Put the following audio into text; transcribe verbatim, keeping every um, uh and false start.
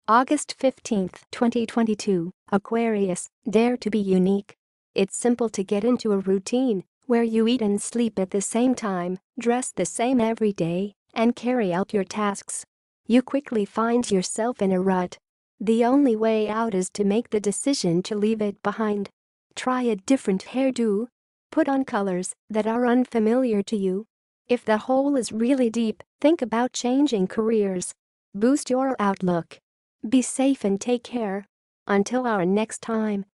August fifteenth, twenty twenty-two, Aquarius, dare to be unique. It's simple to get into a routine where you eat and sleep at the same time, dress the same every day, and carry out your tasks. You quickly find yourself in a rut. The only way out is to make the decision to leave it behind. Try a different hairdo. Put on colors that are unfamiliar to you. If the hole is really deep, think about changing careers. Boost your outlook. Be safe and take care. Until our next time.